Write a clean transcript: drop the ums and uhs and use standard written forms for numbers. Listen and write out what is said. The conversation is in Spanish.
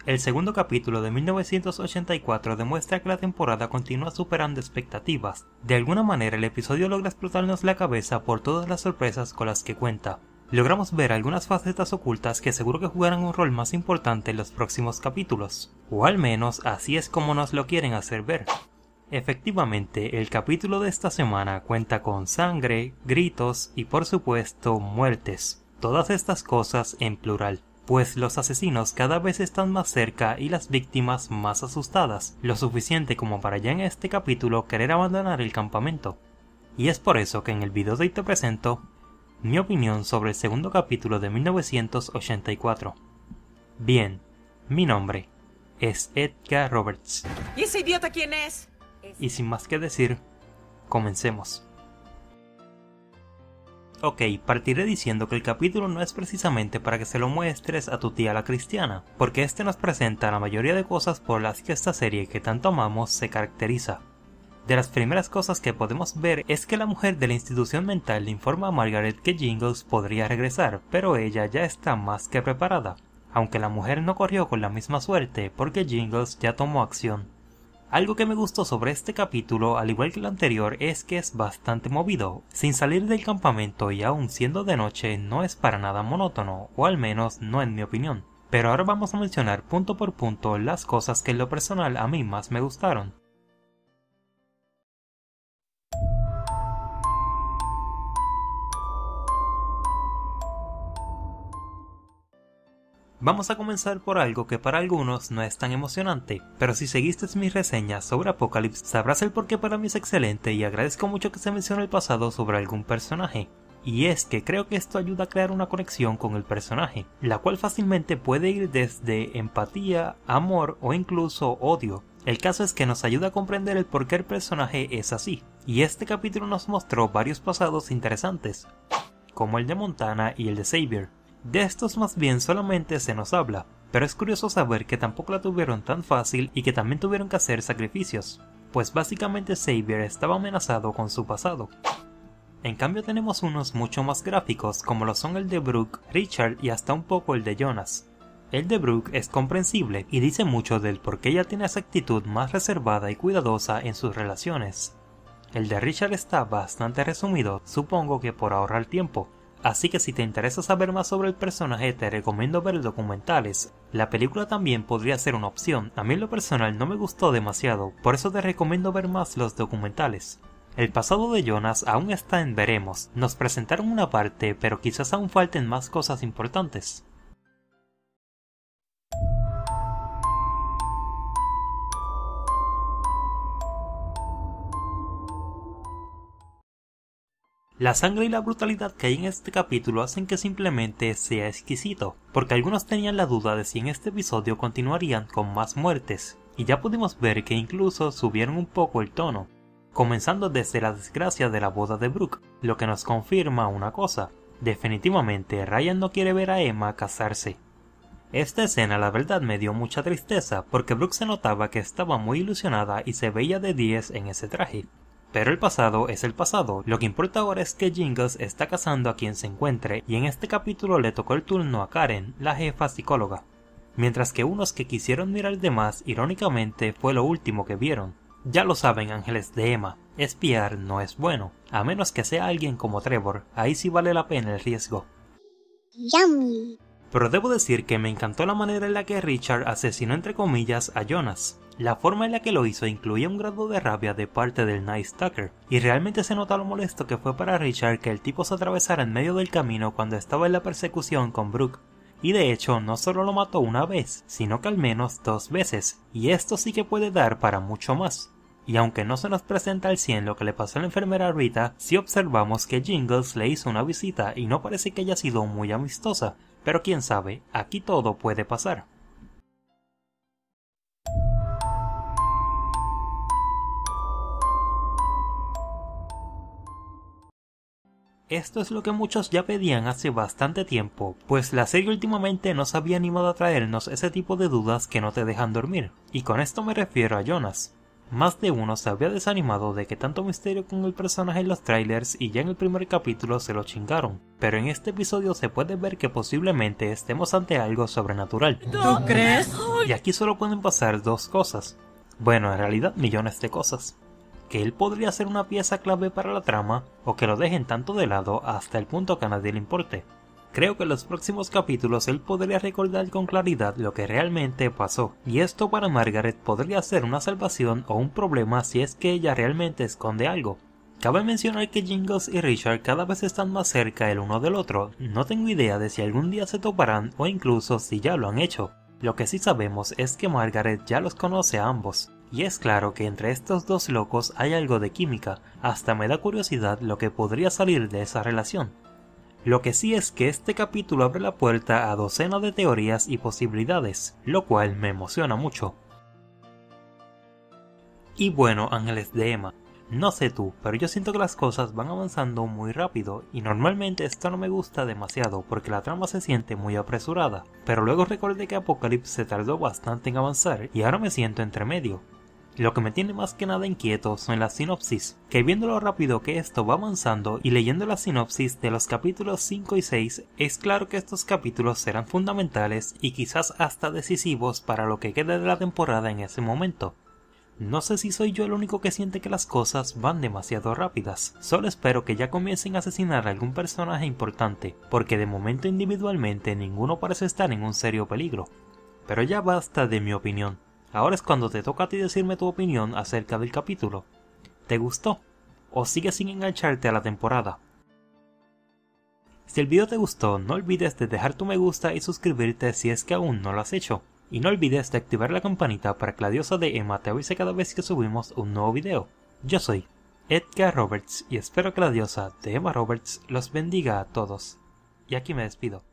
El segundo capítulo de 1984 demuestra que la temporada continúa superando expectativas. De alguna manera el episodio logra explotarnos la cabeza por todas las sorpresas con las que cuenta. Logramos ver algunas facetas ocultas que seguro que jugarán un rol más importante en los próximos capítulos. O al menos así es como nos lo quieren hacer ver. Efectivamente, el capítulo de esta semana cuenta con sangre, gritos y por supuesto muertes. Todas estas cosas en plural. Pues los asesinos cada vez están más cerca y las víctimas más asustadas, lo suficiente como para ya en este capítulo querer abandonar el campamento. Y es por eso que en el video de hoy te presento mi opinión sobre el segundo capítulo de 1984. Bien, mi nombre es Edgar Roberts. ¿Y ese idiota quién es? Y sin más que decir, comencemos. Ok, partiré diciendo que el capítulo no es precisamente para que se lo muestres a tu tía la cristiana, porque este nos presenta la mayoría de cosas por las que esta serie que tanto amamos se caracteriza. De las primeras cosas que podemos ver es que la mujer de la institución mental le informa a Margaret que Jingles podría regresar, pero ella ya está más que preparada, aunque la mujer no corrió con la misma suerte porque Jingles ya tomó acción. Algo que me gustó sobre este capítulo, al igual que el anterior, es que es bastante movido. Sin salir del campamento y aún siendo de noche, no es para nada monótono, o al menos no en mi opinión. Pero ahora vamos a mencionar punto por punto las cosas que en lo personal a mí más me gustaron. Vamos a comenzar por algo que para algunos no es tan emocionante, pero si seguiste mis reseñas sobre Apocalypse sabrás el por qué para mí es excelente y agradezco mucho que se mencione el pasado sobre algún personaje. Y es que creo que esto ayuda a crear una conexión con el personaje, la cual fácilmente puede ir desde empatía, amor o incluso odio. El caso es que nos ayuda a comprender el por qué el personaje es así, y este capítulo nos mostró varios pasados interesantes, como el de Montana y el de Xavier. De estos más bien solamente se nos habla, pero es curioso saber que tampoco la tuvieron tan fácil y que también tuvieron que hacer sacrificios, pues básicamente Xavier estaba amenazado con su pasado. En cambio tenemos unos mucho más gráficos como lo son el de Brooke, Richard y hasta un poco el de Jonas. El de Brooke es comprensible y dice mucho del por qué ella tiene esa actitud más reservada y cuidadosa en sus relaciones. El de Richard está bastante resumido, supongo que por ahorrar tiempo. Así que si te interesa saber más sobre el personaje te recomiendo ver documentales. La película también podría ser una opción, a mí en lo personal no me gustó demasiado, por eso te recomiendo ver más los documentales. El pasado de Jonas aún está en veremos, nos presentaron una parte pero quizás aún falten más cosas importantes. La sangre y la brutalidad que hay en este capítulo hacen que simplemente sea exquisito, porque algunos tenían la duda de si en este episodio continuarían con más muertes, y ya pudimos ver que incluso subieron un poco el tono, comenzando desde la desgracia de la boda de Brooke, lo que nos confirma una cosa, definitivamente Ryan no quiere ver a Emma casarse. Esta escena la verdad me dio mucha tristeza, porque Brooke se notaba que estaba muy ilusionada y se veía de 10 en ese traje. Pero el pasado es el pasado, lo que importa ahora es que Jingles está casando a quien se encuentre y en este capítulo le tocó el turno a Karen, la jefa psicóloga. Mientras que unos que quisieron mirar de más, irónicamente fue lo último que vieron. Ya lo saben ángeles de Emma, espiar no es bueno, a menos que sea alguien como Trevor, ahí sí vale la pena el riesgo. Yummy. Pero debo decir que me encantó la manera en la que Richard asesinó entre comillas a Jonas. La forma en la que lo hizo incluía un grado de rabia de parte del Night Stalker, y realmente se nota lo molesto que fue para Richard que el tipo se atravesara en medio del camino cuando estaba en la persecución con Brooke. Y de hecho no solo lo mató una vez, sino que al menos 2 veces, y esto sí que puede dar para mucho más. Y aunque no se nos presenta al 100 lo que le pasó a la enfermera Rita, sí observamos que Jingles le hizo una visita y no parece que haya sido muy amistosa, pero quién sabe, aquí todo puede pasar. Esto es lo que muchos ya pedían hace bastante tiempo, pues la serie últimamente no se había animado a traernos ese tipo de dudas que no te dejan dormir, y con esto me refiero a Jonas. Más de uno se había desanimado de que tanto misterio con el personaje en los trailers y ya en el primer capítulo se lo chingaron, pero en este episodio se puede ver que posiblemente estemos ante algo sobrenatural. ¿Tú crees? Y aquí solo pueden pasar dos cosas. Bueno, en realidad millones de cosas. Que él podría ser una pieza clave para la trama, o que lo dejen tanto de lado hasta el punto que a nadie le importe. Creo que en los próximos capítulos él podría recordar con claridad lo que realmente pasó, y esto para Margaret podría ser una salvación o un problema si es que ella realmente esconde algo. Cabe mencionar que Jingles y Richard cada vez están más cerca el uno del otro, no tengo idea de si algún día se toparán o incluso si ya lo han hecho. Lo que sí sabemos es que Margaret ya los conoce a ambos, y es claro que entre estos dos locos hay algo de química, hasta me da curiosidad lo que podría salir de esa relación. Lo que sí es que este capítulo abre la puerta a docenas de teorías y posibilidades, lo cual me emociona mucho. Y bueno, ángeles de Emma, no sé tú, pero yo siento que las cosas van avanzando muy rápido y normalmente esto no me gusta demasiado porque la trama se siente muy apresurada, pero luego recordé que Apocalypse se tardó bastante en avanzar y ahora me siento entre medio. Lo que me tiene más que nada inquieto son las sinopsis, que viendo lo rápido que esto va avanzando y leyendo la sinopsis de los capítulos 5 y 6, es claro que estos capítulos serán fundamentales y quizás hasta decisivos para lo que quede de la temporada en ese momento. No sé si soy yo el único que siente que las cosas van demasiado rápidas, solo espero que ya comiencen a asesinar a algún personaje importante, porque de momento individualmente ninguno parece estar en un serio peligro. Pero ya basta de mi opinión. Ahora es cuando te toca a ti decirme tu opinión acerca del capítulo. ¿Te gustó? ¿O sigues sin engancharte a la temporada? Si el video te gustó, no olvides de dejar tu me gusta y suscribirte si es que aún no lo has hecho. Y no olvides de activar la campanita para que la diosa de Emma te avise cada vez que subimos un nuevo video. Yo soy Edgar Roberts y espero que la diosa de Emma Roberts los bendiga a todos. Y aquí me despido.